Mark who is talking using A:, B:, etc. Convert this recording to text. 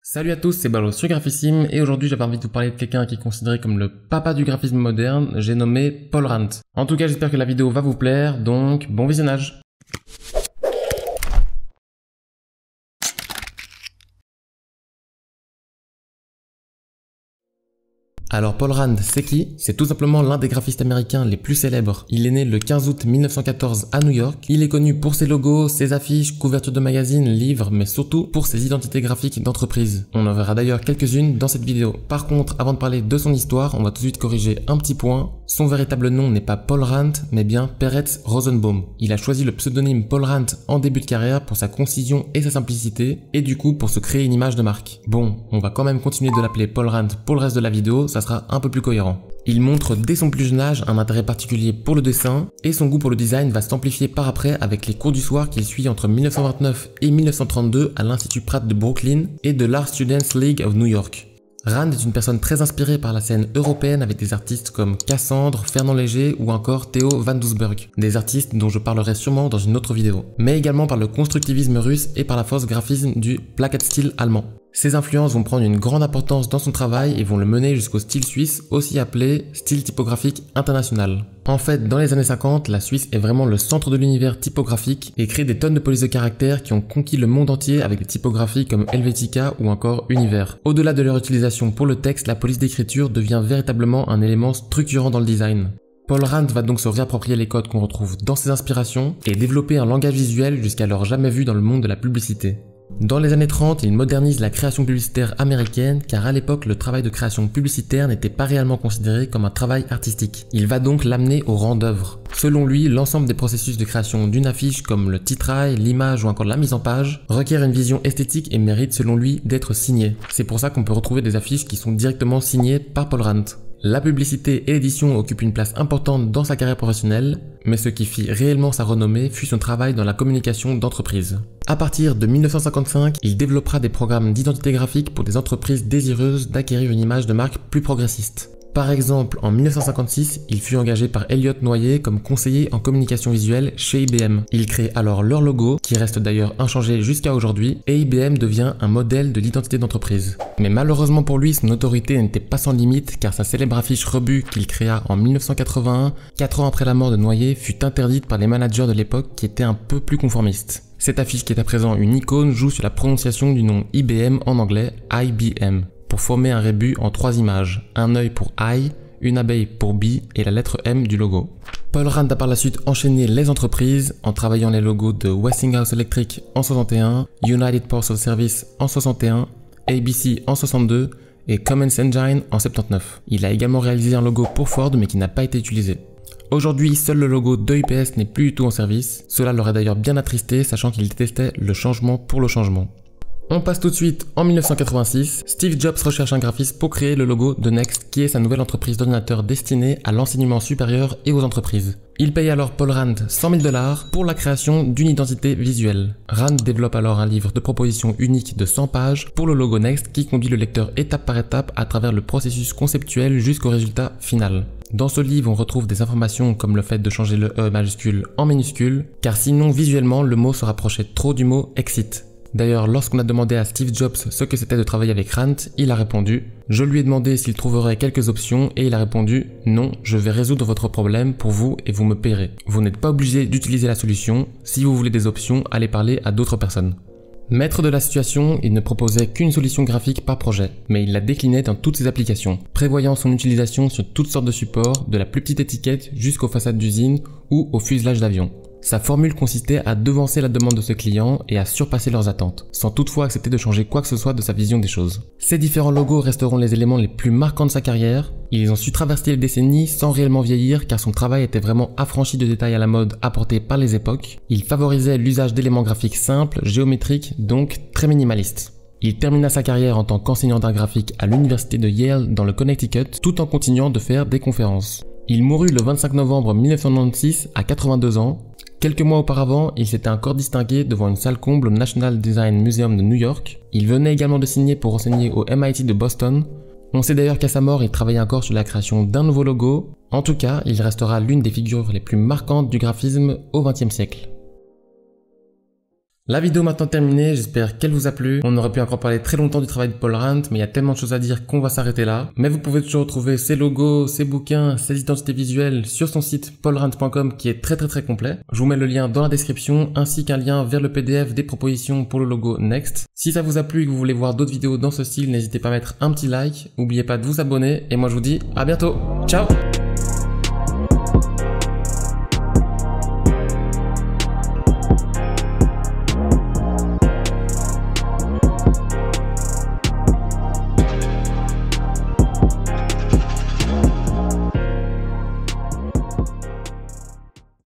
A: Salut à tous, c'est Ballo sur Graphissime et aujourd'hui j'avais envie de vous parler de quelqu'un qui est considéré comme le papa du graphisme moderne, j'ai nommé Paul Rand. En tout cas j'espère que la vidéo va vous plaire, donc bon visionnage. Alors Paul Rand, c'est qui? C'est tout simplement l'un des graphistes américains les plus célèbres. Il est né le 15 août 1914 à New York. Il est connu pour ses logos, ses affiches, couvertures de magazines, livres, mais surtout pour ses identités graphiques d'entreprise. On en verra d'ailleurs quelques-unes dans cette vidéo. Par contre, avant de parler de son histoire, on va tout de suite corriger un petit point. Son véritable nom n'est pas Paul Rand, mais bien Peretz Rosenbaum. Il a choisi le pseudonyme Paul Rand en début de carrière pour sa concision et sa simplicité, et du coup pour se créer une image de marque. Bon, on va quand même continuer de l'appeler Paul Rand pour le reste de la vidéo, ça sera un peu plus cohérent. Il montre dès son plus jeune âge un intérêt particulier pour le dessin et son goût pour le design va s'amplifier par après avec les cours du soir qu'il suit entre 1929 et 1932 à l'Institut Pratt de Brooklyn et de l'Art Students League of New York. Rand est une personne très inspirée par la scène européenne avec des artistes comme Cassandre, Fernand Léger ou encore Theo van Doesburg, des artistes dont je parlerai sûrement dans une autre vidéo, mais également par le constructivisme russe et par la force graphisme du Plakatenstil allemand. Ces influences vont prendre une grande importance dans son travail et vont le mener jusqu'au style suisse, aussi appelé style typographique international. En fait, dans les années 50, la Suisse est vraiment le centre de l'univers typographique et crée des tonnes de polices de caractères qui ont conquis le monde entier avec des typographies comme Helvetica ou encore Univers. Au-delà de leur utilisation pour le texte, la police d'écriture devient véritablement un élément structurant dans le design. Paul Rand va donc se réapproprier les codes qu'on retrouve dans ses inspirations et développer un langage visuel jusqu'alors jamais vu dans le monde de la publicité. Dans les années 30, il modernise la création publicitaire américaine car à l'époque, le travail de création publicitaire n'était pas réellement considéré comme un travail artistique. Il va donc l'amener au rang d'œuvre. Selon lui, l'ensemble des processus de création d'une affiche comme le titrail, l'image ou encore la mise en page requiert une vision esthétique et mérite selon lui d'être signé. C'est pour ça qu'on peut retrouver des affiches qui sont directement signées par Paul Rand. La publicité et l'édition occupent une place importante dans sa carrière professionnelle, mais ce qui fit réellement sa renommée fut son travail dans la communication d'entreprise. À partir de 1955, il développera des programmes d'identité graphique pour des entreprises désireuses d'acquérir une image de marque plus progressiste. Par exemple, en 1956, il fut engagé par Elliott Noyer comme conseiller en communication visuelle chez IBM. Il crée alors leur logo, qui reste d'ailleurs inchangé jusqu'à aujourd'hui, et IBM devient un modèle de l'identité d'entreprise. Mais malheureusement pour lui, son autorité n'était pas sans limite, car sa célèbre affiche Rebut qu'il créa en 1981, 4 ans après la mort de Noyer, fut interdite par les managers de l'époque qui étaient un peu plus conformistes. Cette affiche qui est à présent une icône joue sur la prononciation du nom IBM en anglais, IBM. Pour former un rébut en 3 images, un œil pour I, une abeille pour B et la lettre M du logo. Paul Rand a par la suite enchaîné les entreprises en travaillant les logos de Westinghouse Electric en 61, United Parcel Service en 61, ABC en 62 et Cummins Engine en 79. Il a également réalisé un logo pour Ford mais qui n'a pas été utilisé. Aujourd'hui, seul le logo de UPS n'est plus du tout en service. Cela l'aurait d'ailleurs bien attristé, sachant qu'il détestait le changement pour le changement. On passe tout de suite en 1986, Steve Jobs recherche un graphiste pour créer le logo de Next qui est sa nouvelle entreprise d'ordinateurs destinée à l'enseignement supérieur et aux entreprises. Il paye alors Paul Rand 100 000 $ pour la création d'une identité visuelle. Rand développe alors un livre de propositions unique de 100 pages pour le logo Next qui conduit le lecteur étape par étape à travers le processus conceptuel jusqu'au résultat final. Dans ce livre, on retrouve des informations comme le fait de changer le E majuscule en minuscule, car sinon visuellement le mot se rapprochait trop du mot Exit. D'ailleurs, lorsqu'on a demandé à Steve Jobs ce que c'était de travailler avec Rand, il a répondu « Je lui ai demandé s'il trouverait quelques options et il a répondu « Non, je vais résoudre votre problème pour vous et vous me paierez. Vous n'êtes pas obligé d'utiliser la solution, si vous voulez des options, allez parler à d'autres personnes. » Maître de la situation, il ne proposait qu'une solution graphique par projet, mais il la déclinait dans toutes ses applications, prévoyant son utilisation sur toutes sortes de supports, de la plus petite étiquette jusqu'aux façades d'usine ou au fuselage d'avion. Sa formule consistait à devancer la demande de ses clients et à surpasser leurs attentes, sans toutefois accepter de changer quoi que ce soit de sa vision des choses. Ces différents logos resteront les éléments les plus marquants de sa carrière. Ils ont su traverser les décennies sans réellement vieillir car son travail était vraiment affranchi de détails à la mode apportés par les époques. Il favorisait l'usage d'éléments graphiques simples, géométriques, donc très minimalistes. Il termina sa carrière en tant qu'enseignant d'art graphique à l'université de Yale dans le Connecticut tout en continuant de faire des conférences. Il mourut le 25 novembre 1996 à 82 ans. Quelques mois auparavant, il s'était encore distingué devant une salle comble au National Design Museum de New York. Il venait également de signer pour enseigner au MIT de Boston. On sait d'ailleurs qu'à sa mort, il travaillait encore sur la création d'un nouveau logo. En tout cas, il restera l'une des figures les plus marquantes du graphisme au XXe siècle. La vidéo maintenant terminée, j'espère qu'elle vous a plu. On aurait pu encore parler très longtemps du travail de Paul Rand, mais il y a tellement de choses à dire qu'on va s'arrêter là. Mais vous pouvez toujours retrouver ses logos, ses bouquins, ses identités visuelles sur son site paulrand.com qui est très complet. Je vous mets le lien dans la description ainsi qu'un lien vers le PDF des propositions pour le logo Next. Si ça vous a plu et que vous voulez voir d'autres vidéos dans ce style, n'hésitez pas à mettre un petit like. N'oubliez pas de vous abonner et moi je vous dis à bientôt. Ciao!